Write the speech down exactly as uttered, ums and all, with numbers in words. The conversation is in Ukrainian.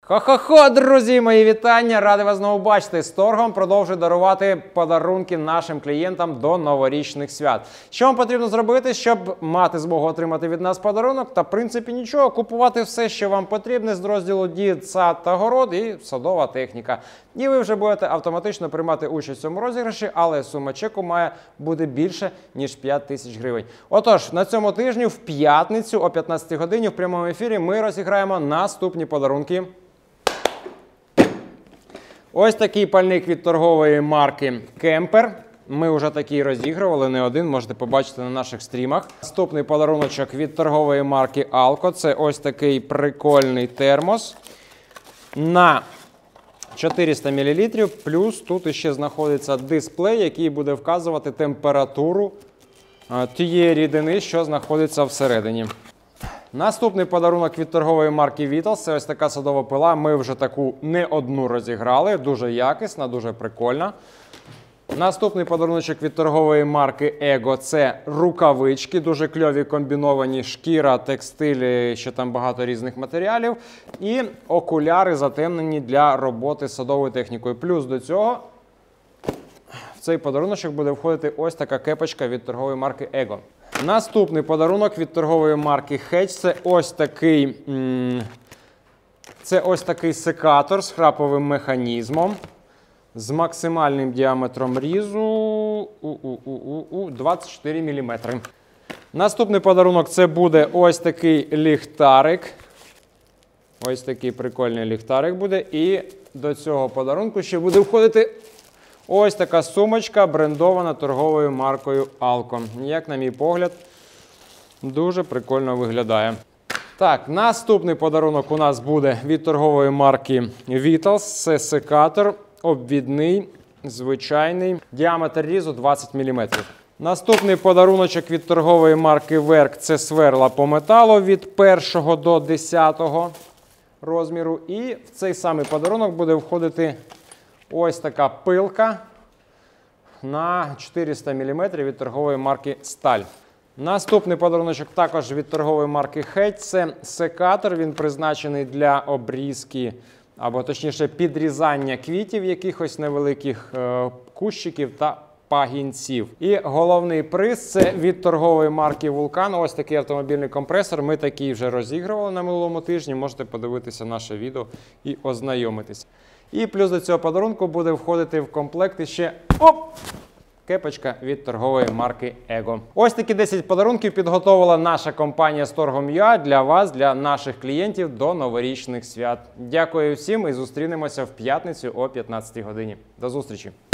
Хо-хо-хо, друзі, мої вітання! Радий вас знову бачити. З торгом продовжую дарувати подарунки нашим клієнтам до новорічних свят. Що вам потрібно зробити, щоб мати змогу отримати від нас подарунок? Та, в принципі, нічого. Купувати все, що вам потрібне з розділу «Дід, сад та город» і садова техніка. І ви вже будете автоматично приймати участь в цьому розіграші, але сума чеку має бути більше, ніж п'ять тисяч гривень. Отож, на цьому тижні в п'ятницю о п'ятнадцятій годині в прямому ефірі ми розіграємо наступні подарунки. Ось такий пальник від торгової марки Кемпер. Ми вже такий розігрували, не один, можете побачити на наших стрімах. Наступний подаруночок від торгової марки Алко. Це ось такий прикольний термос на чотириста мілілітрів. Плюс тут ще знаходиться дисплей, який буде вказувати температуру тієї рідини, що знаходиться всередині. Наступний подарунок від торгової марки Vitals – це ось така садова пила. Ми вже таку не одну розіграли, дуже якісна, дуже прикольна. Наступний подарунок від торгової марки Ego – це рукавички, дуже кльові комбіновані, шкіра, текстиль, ще там багато різних матеріалів. І окуляри затемнені для роботи з садовою технікою. Плюс до цього в цей подарунок буде входити ось така кепочка від торгової марки Ego. Наступний подарунок від торгової марки Hedge – це ось такий, це ось такий секатор з храповим механізмом, з максимальним діаметром різу двадцять чотири міліметри. Наступний подарунок – це буде ось такий ліхтарик. Ось такий прикольний ліхтарик буде. І до цього подарунку ще буде входити ось така сумочка, брендована торговою маркою Alko. Як на мій погляд, дуже прикольно виглядає. Так, наступний подарунок у нас буде від торгової марки Vitals. Це секатор обвідний, звичайний, діаметр різу двадцять міліметрів. Наступний подаруночок від торгової марки Verk – це сверла по металу від першого до десятого розміру. І в цей самий подарунок буде входити ось така пилка на чотириста міліметрів від торгової марки Сталь. Наступний подарунок також від торгової марки Hedge – це секатор. Він призначений для обрізки, або точніше підрізання квітів, якихось невеликих е, кущиків та пагінців. І головний приз – це від торгової марки Vulcan. Ось такий автомобільний компресор. Ми такий вже розігрували на минулому тижні. Можете подивитися наше відео і ознайомитися. І плюс до цього подарунку буде входити в комплект іще оп, кепочка від торгової марки Ego. Ось такі десять подарунків підготовила наша компанія з торгом.ua для вас, для наших клієнтів до новорічних свят. Дякую всім і зустрінемося в п'ятницю о п'ятнадцятій годині. До зустрічі!